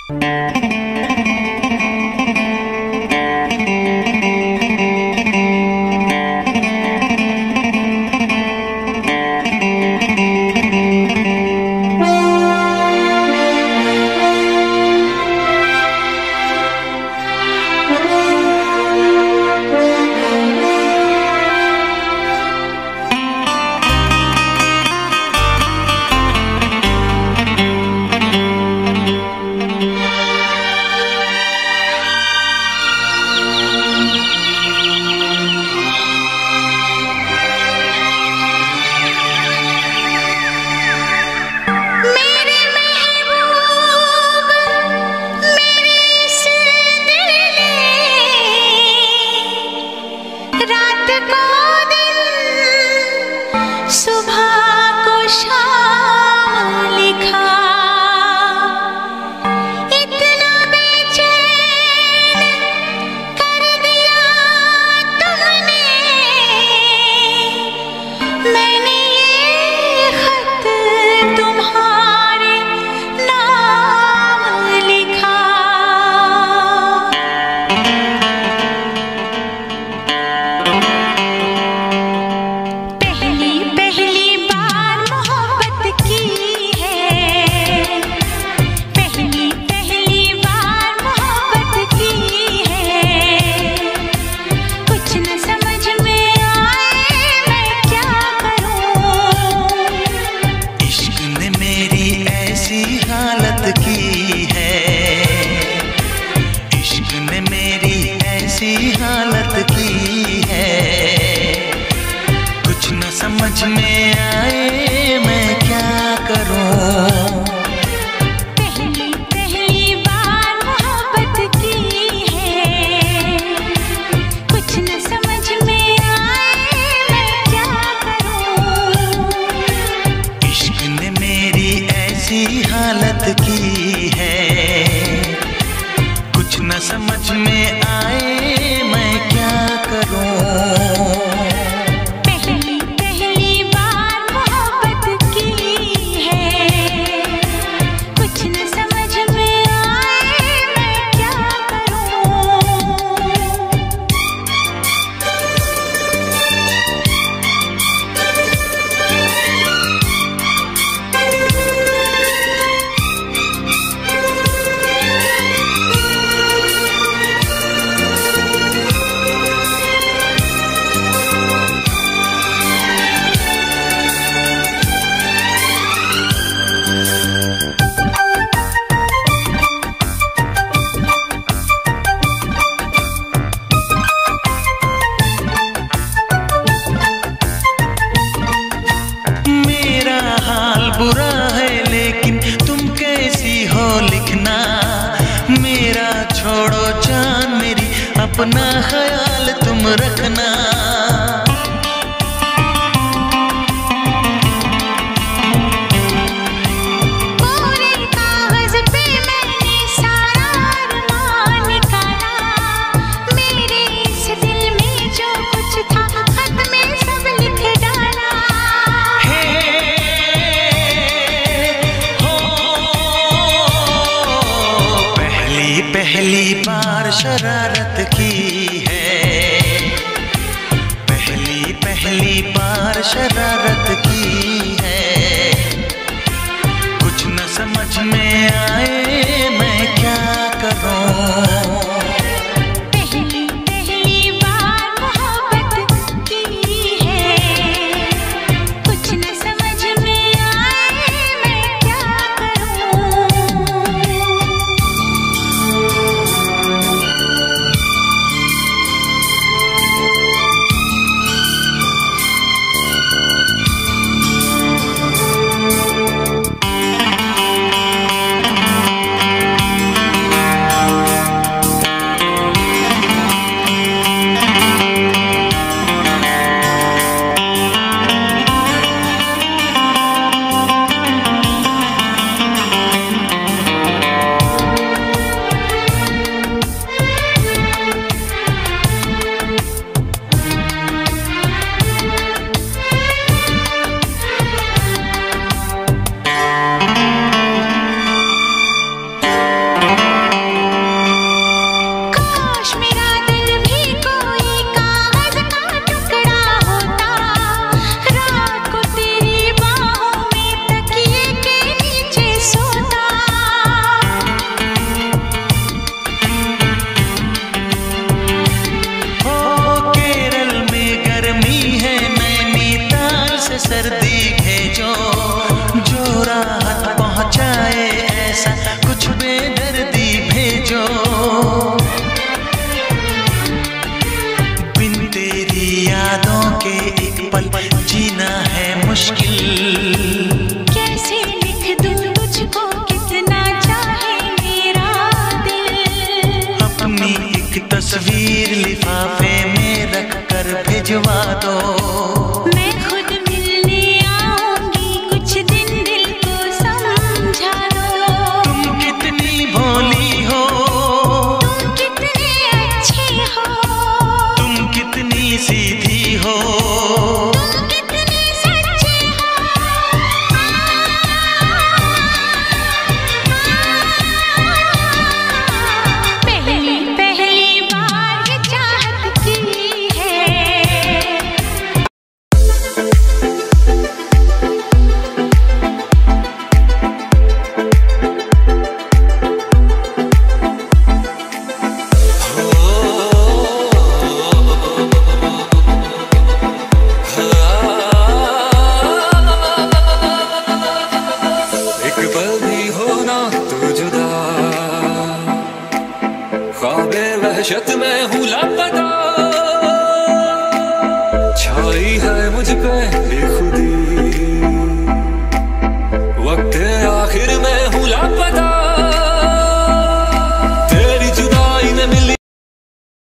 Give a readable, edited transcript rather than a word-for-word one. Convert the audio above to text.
समझ में आए मैं क्या करूं। पहली बार मोहब्बत की है, कुछ न समझ में आए मैं क्या करूं। इश्क ने मेरी ऐसी हालत की है, कुछ न समझ में आए मैं क्या करूं। बुरा है लेकिन तुम कैसी हो लिखना, मेरा छोड़ो जान मेरी अपना ख्याल तुम रखना। पूरे कागज पे मैंने सारा अरमान निकाला, मेरे इस दिल में जो कुछ था खत में सब लिख डाला। पहली बार शरारत की है, पहली बार शरारत की है, कुछ न समझ में आए मैं क्या करूं। पहली बार मोहब्बत की है, कुछ न समझ में आए मैं क्या करूं। दो। मैं खुद मिलने आऊंगी, कुछ दिन दिल को समझा दो। तुम कितनी भोली हो, तुम कितने अच्छे हो, तुम कितनी सीधी हो, तुम कितने सच्चे हो। पहली पहली बार ये चाहत की है। एक पल भी होना तो जुदा, ख्वाबे वहशत में हूँ लापता।